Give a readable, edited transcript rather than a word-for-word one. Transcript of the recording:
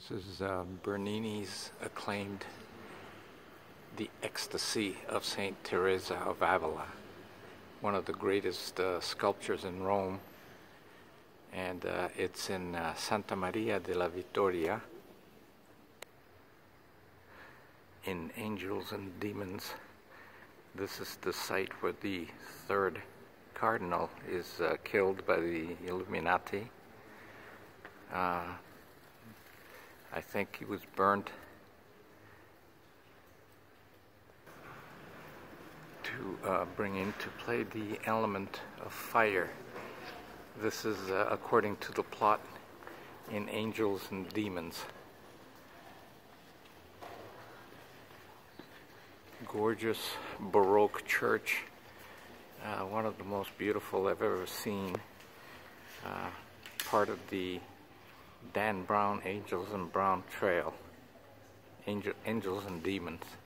This is Bernini's acclaimed The Ecstasy of Saint Teresa of Avila, one of the greatest sculptures in Rome, and it's in Santa Maria della Vittoria in Angels and Demons. This is the site where the third cardinal is killed by the Illuminati. I think he was burnt to bring into play the element of fire. This is according to the plot in Angels and Demons. Gorgeous Baroque church, one of the most beautiful I've ever seen, part of the Dan Brown Angels and Brown Trail, Angels and Demons.